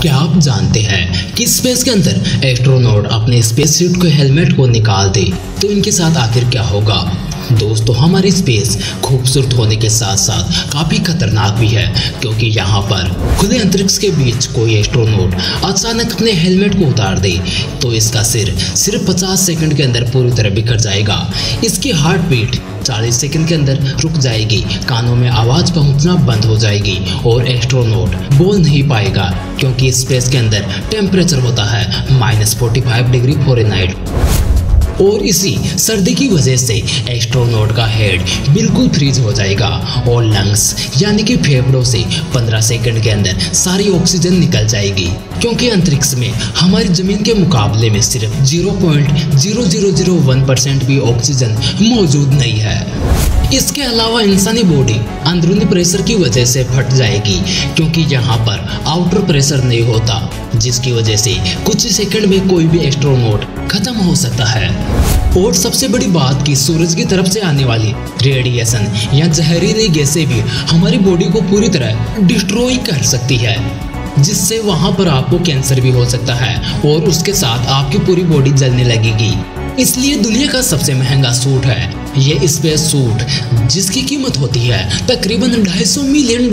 क्या आप जानते हैं कि स्पेस के अंदर एस्ट्रोनॉट अपने स्पेस सूट के हेलमेट को निकाल दे तो इनके साथ आखिर क्या होगा। दोस्तों, हमारी स्पेस खूबसूरत होने के साथ साथ काफ़ी खतरनाक भी है, क्योंकि यहाँ पर खुले अंतरिक्ष के बीच कोई एस्ट्रोनॉट अचानक अपने हेलमेट को उतार दे तो इसका सिर सिर्फ 50 सेकंड के अंदर पूरी तरह बिखर जाएगा। इसकी हार्ट बीट 40 सेकंड के अंदर रुक जाएगी, कानों में आवाज़ पहुंचना बंद हो जाएगी और एस्ट्रोनॉट बोल नहीं पाएगा, क्योंकि स्पेस के अंदर टेम्परेचर होता है -45 डिग्री फ़ारेनहाइट। और इसी सर्दी की वजह से एस्ट्रोनॉट का हेड बिल्कुल फ्रीज हो जाएगा और लंग्स यानी कि फेफड़ों से 15 सेकंड के अंदर सारी ऑक्सीजन निकल जाएगी, क्योंकि अंतरिक्ष में हमारी जमीन के मुकाबले में सिर्फ 0.0001% भी ऑक्सीजन मौजूद नहीं है। इसके अलावा इंसानी बॉडी अंदरूनी प्रेशर की वजह से फट जाएगी, क्योंकि यहाँ पर आउटर प्रेशर नहीं होता, जिसकी वजह से कुछ ही सेकंड में कोई भी एस्ट्रोनॉट खत्म हो सकता है। और सबसे बड़ी बात कि सूरज की तरफ से आने वाली रेडिएशन या जहरीली गैसें भी हमारी बॉडी को पूरी तरह डिस्ट्रॉय कर सकती है, जिससे वहां पर आपको कैंसर भी हो सकता है और उसके साथ आपकी पूरी बॉडी जलने लगेगी। इसलिए दुनिया का सबसे महंगा सूट है ये स्पेस सूट, जिसकी कीमत होती है तकरीबन $250 मिलियन।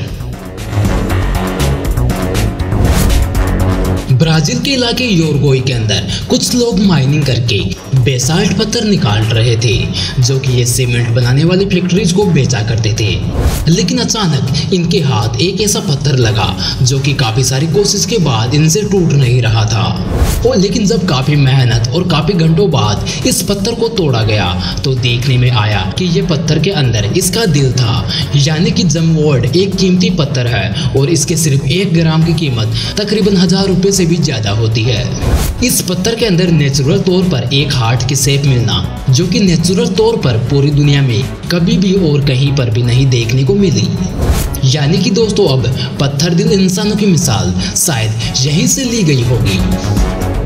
ब्राजील के इलाके योरगोई के अंदर कुछ लोग माइनिंग करके बेसाल्ट पत्थर निकाल रहे थे, जो कि ये सीमेंट बनाने वाली फैक्ट्रीज को बेचा करते थे। लेकिन अचानक इनके हाथ एक ऐसा पत्थर लगा जो कि काफी सारी कोशिश के बाद इनसे टूट नहीं रहा था। और लेकिन जब काफी मेहनत और काफी घंटों बाद इस पत्थर को तोड़ा गया तो देखने में आया कि ये पत्थर के अंदर इसका दिल था, यानी कि जमवर्ड एक कीमती पत्थर है और इसके सिर्फ 1 ग्राम की कीमत तकरीबन 1000 रुपए से भी ज्यादा होती है। इस पत्थर के अंदर नेचुरल तौर पर एक हार्ट की शेप मिलना, जो कि नेचुरल तौर पर पूरी दुनिया में कभी भी और कहीं पर भी नहीं देखने को मिली। यानी कि दोस्तों, अब पत्थर दिल इंसानों की मिसाल शायद यहीं से ली गई होगी।